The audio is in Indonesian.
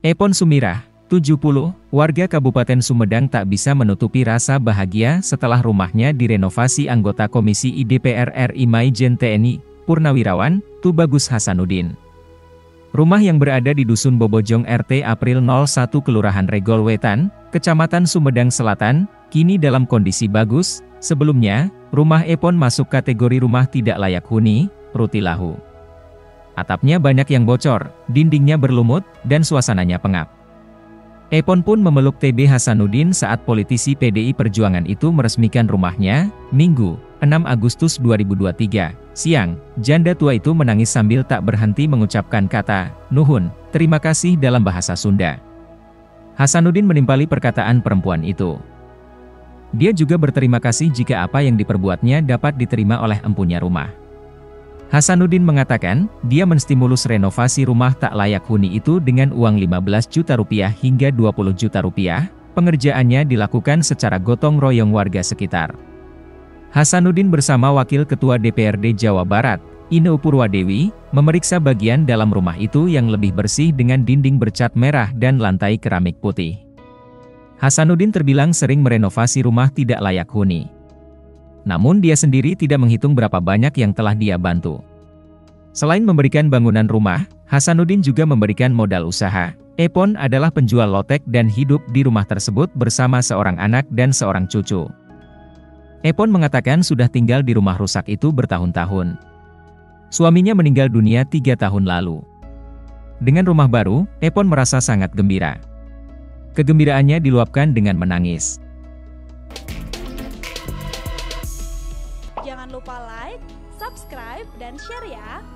Epon Sumirah, 70, warga Kabupaten Sumedang tak bisa menutupi rasa bahagia setelah rumahnya direnovasi anggota Komisi IDPR RI Maijen TNI, Purnawirawan, Tubagus Hasanuddin. Rumah yang berada di Dusun Bobojong RT April 01 Kelurahan Regol Wetan, Kecamatan Sumedang Selatan, kini dalam kondisi bagus. Sebelumnya, rumah Epon masuk kategori rumah tidak layak huni, rutilahu. Atapnya banyak yang bocor, dindingnya berlumut, dan suasananya pengap. Epon pun memeluk TB Hasanuddin saat politisi PDI Perjuangan itu meresmikan rumahnya, Minggu, 6 Agustus 2023, siang. Janda tua itu menangis sambil tak berhenti mengucapkan kata, "Nuhun, terima kasih" dalam bahasa Sunda. Hasanuddin menimpali perkataan perempuan itu. Dia juga berterima kasih jika apa yang diperbuatnya dapat diterima oleh empunya rumah. Hasanuddin mengatakan, dia menstimulus renovasi rumah tak layak huni itu dengan uang 15 juta rupiah hingga 20 juta rupiah. Pengerjaannya dilakukan secara gotong royong warga sekitar. Hasanuddin bersama Wakil Ketua DPRD Jawa Barat, Ine Purwadewi, memeriksa bagian dalam rumah itu yang lebih bersih dengan dinding bercat merah dan lantai keramik putih. Hasanuddin terbilang sering merenovasi rumah tidak layak huni. Namun dia sendiri tidak menghitung berapa banyak yang telah dia bantu. Selain memberikan bangunan rumah, Hasanuddin juga memberikan modal usaha. Epon adalah penjual lotek dan hidup di rumah tersebut bersama seorang anak dan seorang cucu. Epon mengatakan sudah tinggal di rumah rusak itu bertahun-tahun. Suaminya meninggal dunia 3 tahun lalu. Dengan rumah baru, Epon merasa sangat gembira. Kegembiraannya diluapkan dengan menangis. Jangan lupa like, subscribe, dan share ya!